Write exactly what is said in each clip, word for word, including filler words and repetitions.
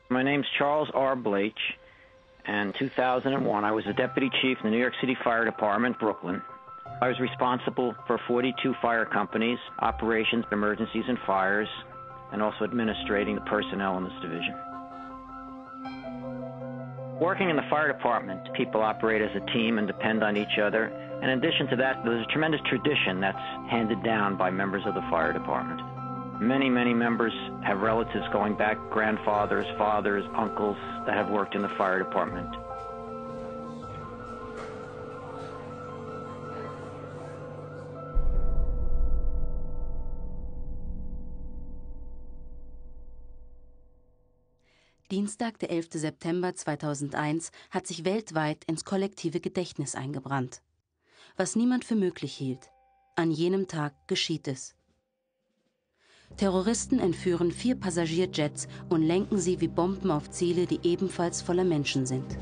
My name's Charles R. Blake, and in two thousand one I was the deputy chief in the New York City Fire Department, Brooklyn. I was responsible for forty-two fire companies, operations, emergencies, and fires, and also administrating the personnel in this division. Working in the fire department, people operate as a team and depend on each other. And in addition to that, there's a tremendous tradition that's handed down by members of the fire department. Many, many members have relatives going back, grandfathers, fathers, uncles that have worked in the fire department. Dienstag, der elfte September zweitausendeins, hat sich weltweit ins kollektive Gedächtnis eingebrannt. Was niemand für möglich hielt. An jenem Tag geschieht es. Terroristen entführen vier Passagierjets und lenken sie wie Bomben auf Ziele, die ebenfalls voller Menschen sind.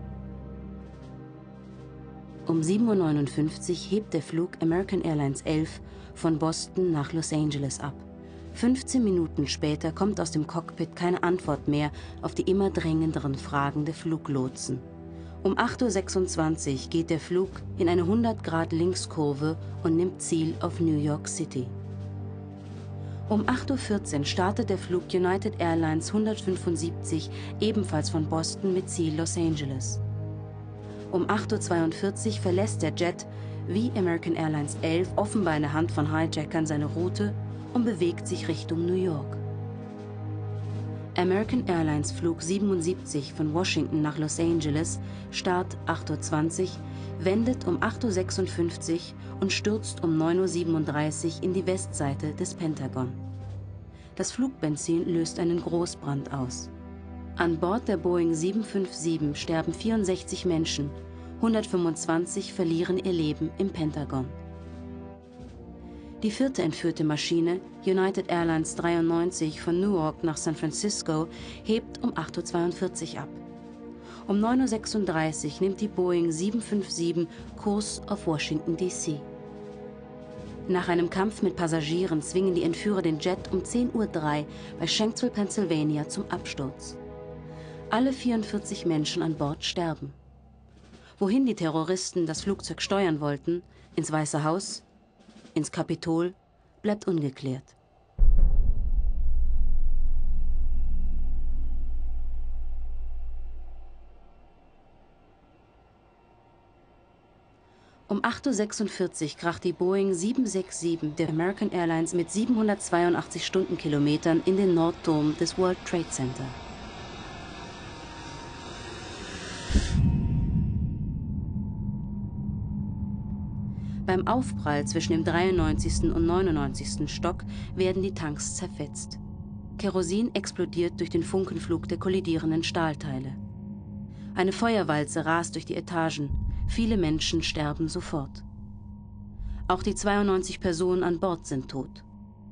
Um sieben Uhr neunundfünfzig hebt der Flug American Airlines elf von Boston nach Los Angeles ab. fünfzehn Minuten später kommt aus dem Cockpit keine Antwort mehr auf die immer drängenderen Fragen der Fluglotsen. Um acht Uhr sechsundzwanzig geht der Flug in eine hundert Grad Linkskurve und nimmt Ziel auf New York City. Um acht Uhr vierzehn startet der Flug United Airlines hundertfünfundsiebzig ebenfalls von Boston mit Ziel Los Angeles. Um acht Uhr zweiundvierzig verlässt der Jet, wie American Airlines elf, offenbar in der Hand von Hijackern seine Route und bewegt sich Richtung New York. American Airlines Flug siebenundsiebzig von Washington nach Los Angeles, Start acht Uhr zwanzig, wendet um acht Uhr sechsundfünfzig und stürzt um neun Uhr siebenunddreißig in die Westseite des Pentagon. Das Flugbenzin löst einen Großbrand aus. An Bord der Boeing sieben fünf sieben sterben vierundsechzig Menschen, hundertfünfundzwanzig verlieren ihr Leben im Pentagon. Die vierte entführte Maschine, United Airlines dreiundneunzig von Newark nach San Francisco, hebt um acht Uhr zweiundvierzig ab. Um neun Uhr sechsunddreißig nimmt die Boeing sieben fünf sieben Kurs auf Washington D C Nach einem Kampf mit Passagieren zwingen die Entführer den Jet um zehn Uhr drei bei Shanksville, Pennsylvania, zum Absturz. Alle vierundvierzig Menschen an Bord sterben. Wohin die Terroristen das Flugzeug steuern wollten, ins Weiße Haus, ins Kapitol, bleibt ungeklärt. Um acht Uhr sechsundvierzig kracht die Boeing sieben sechs sieben der American Airlines mit siebenhundertzweiundachtzig Stundenkilometern in den Nordturm des World Trade Center. Beim Aufprall zwischen dem dreiundneunzigsten und neunundneunzigsten Stock werden die Tanks zerfetzt. Kerosin explodiert durch den Funkenflug der kollidierenden Stahlteile. Eine Feuerwalze rast durch die Etagen. Viele Menschen sterben sofort. Auch die zweiundneunzig Personen an Bord sind tot.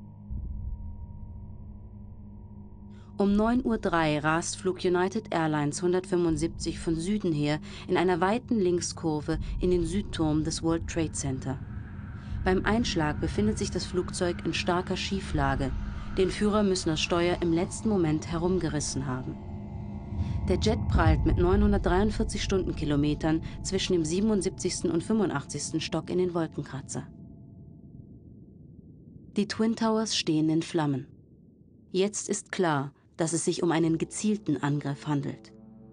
Um neun Uhr drei rast Flug United Airlines hundertfünfundsiebzig von Süden her in einer weiten Linkskurve in den Südturm des World Trade Center. Beim Einschlag befindet sich das Flugzeug in starker Schieflage. Die Entführer müssen das Steuer im letzten Moment herumgerissen haben. Der Jet prallt mit neunhundertdreiundvierzig Stundenkilometern zwischen dem siebenundsiebzigsten und fünfundachtzigsten Stock in den Wolkenkratzer. Die Twin Towers stehen in Flammen. Jetzt ist klar, dass es sich um einen gezielten Angriff handelt.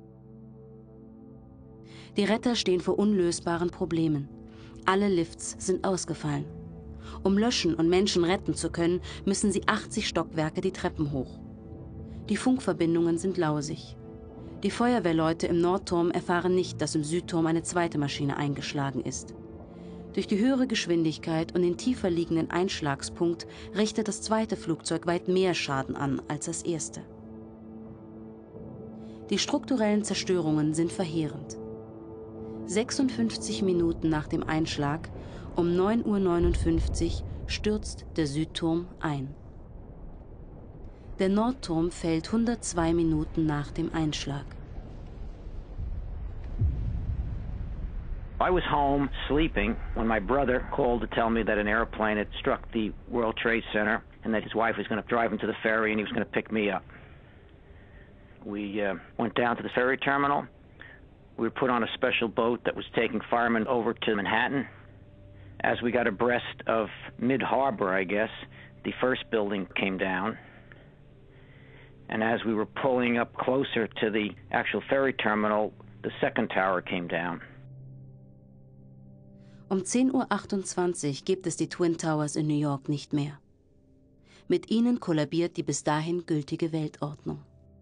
Die Retter stehen vor unlösbaren Problemen. Alle Lifts sind ausgefallen. Um löschen und Menschen retten zu können, müssen sie achtzig Stockwerke die Treppen hoch. Die Funkverbindungen sind lausig. Die Feuerwehrleute im Nordturm erfahren nicht, dass im Südturm eine zweite Maschine eingeschlagen ist. Durch die höhere Geschwindigkeit und den tiefer liegenden Einschlagspunkt richtet das zweite Flugzeug weit mehr Schaden an als das erste. Die strukturellen Zerstörungen sind verheerend. sechsundfünfzig Minuten nach dem Einschlag, um neun Uhr neunundfünfzig, stürzt der Südturm ein. Der Nordturm fällt hundertzwei Minuten nach dem Einschlag. I was home sleeping when my brother called to tell me that an airplane had struck the World Trade Center and that his wife was going to drive him to the ferry and he was going to pick me up. We uh, went down to the ferry terminal. We were put on a special boat that was taking firemen over to Manhattan. As we got abreast of Mid-Harbor, I guess, the first building came down. And as we were pulling up closer to the actual ferry terminal, the second tower came down. Um zehn Uhr achtundzwanzig gibt es die Twin Towers in New York nicht mehr. Mit ihnen kollabiert die bis dahin gültige Weltordnung.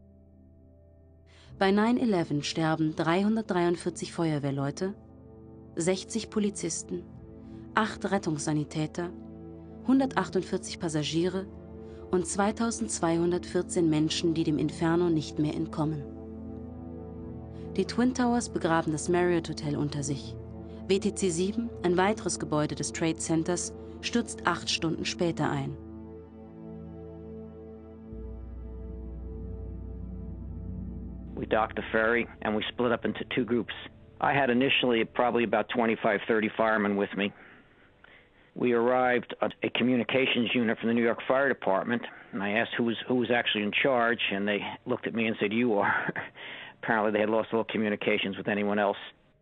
Bei nine eleven sterben dreihundertdreiundvierzig Feuerwehrleute, sechzig Polizisten, acht Rettungssanitäter, hundertachtundvierzig Passagiere und zweitausendzweihundertvierzehn Menschen, die dem Inferno nicht mehr entkommen. Die Twin Towers begraben das Marriott Hotel unter sich. W T C sieben, ein weiteres Gebäude des Trade Centers, stürzt acht Stunden später ein. We docked the ferry and we split up into two groups. I had initially probably about twenty-five, thirty firemen with me. We arrived at a communications unit from the New York Fire Department, and I asked who was, who was actually in charge, and they looked at me and said, "You are." Apparently they had lost all communications with anyone else.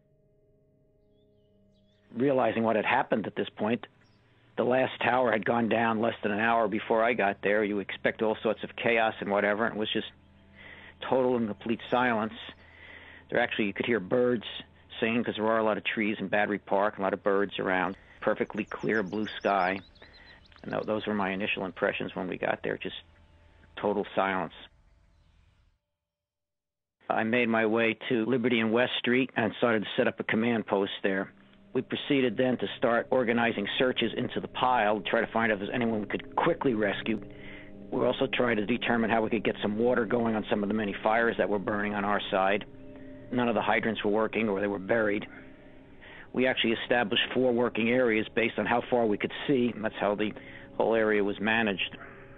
Realizing what had happened at this point, the last tower had gone down less than an hour before I got there. You expect all sorts of chaos and whatever. It was just total and complete silence. There actually, you could hear birds singing because there are a lot of trees in Battery Park, a lot of birds around. Perfectly clear blue sky. And those were my initial impressions when we got there, just total silence. I made my way to Liberty and West Street and started to set up a command post there. We proceeded then to start organizing searches into the pile to try to find out if there's anyone we could quickly rescue. We also tried to determine how we could get some water going on some of the many fires that were burning on our side. None of the hydrants were working or they were buried. We actually established four working areas based on how far we could see, and that's how the whole area was managed.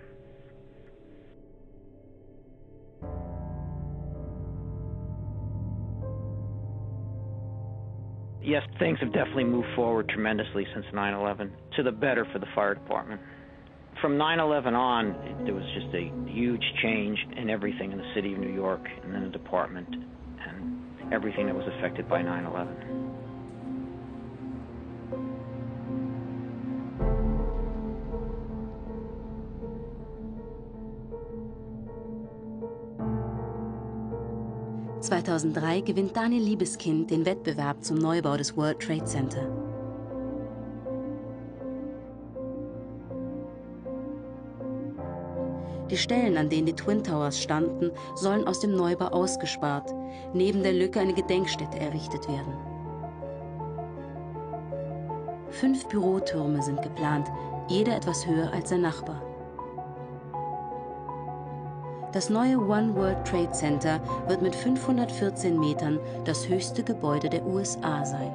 Yes, things have definitely moved forward tremendously since nine eleven, to the better for the fire department. From nine eleven on, it, there was just a huge change in everything in the city of New York and in the department and everything that was affected by nine eleven. zweitausenddrei gewinnt Daniel Liebeskind den Wettbewerb zum Neubau des World Trade Center. Die Stellen, an denen die Twin Towers standen, sollen aus dem Neubau ausgespart, neben der Lücke eine Gedenkstätte errichtet werden. Fünf Bürotürme sind geplant, jeder etwas höher als sein Nachbar. Das neue One World Trade Center wird mit fünfhundertvierzehn Metern das höchste Gebäude der U S A sein.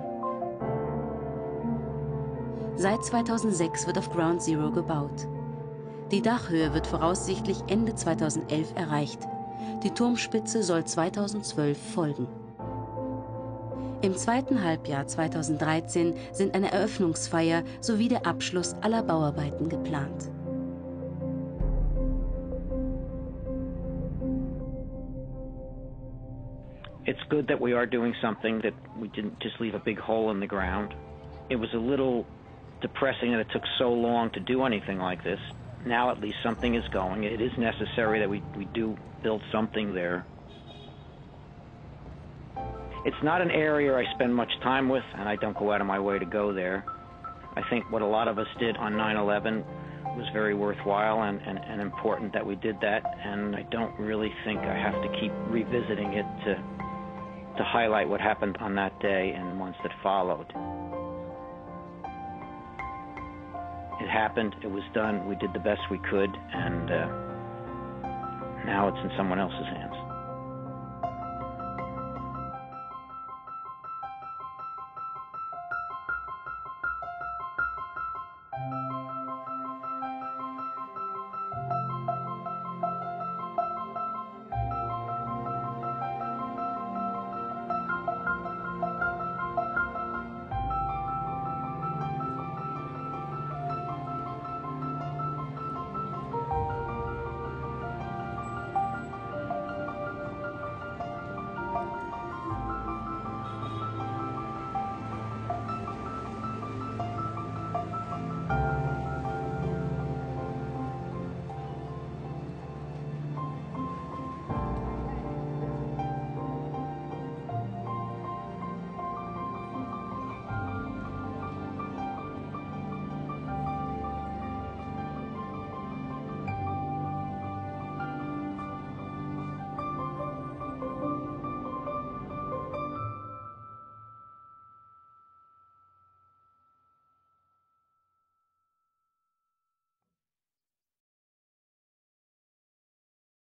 Seit zweitausendsechs wird auf Ground Zero gebaut. Die Dachhöhe wird voraussichtlich Ende zweitausendelf erreicht. Die Turmspitze soll zweitausendzwölf folgen. Im zweiten Halbjahr zweitausenddreizehn sind eine Eröffnungsfeier sowie der Abschluss aller Bauarbeiten geplant. It's good that we are doing something, that we didn't just leave a big hole in the ground. It was a little depressing that it took so long to do anything like this. Now at least something is going. It is necessary that we, we do build something there. It's not an area I spend much time with, and I don't go out of my way to go there. I think what a lot of us did on nine eleven was very worthwhile and, and, and important that we did that, and I don't really think I have to keep revisiting it to to highlight what happened on that day and the months that followed. It happened, it was done, we did the best we could, and uh, now it's in someone else's hands.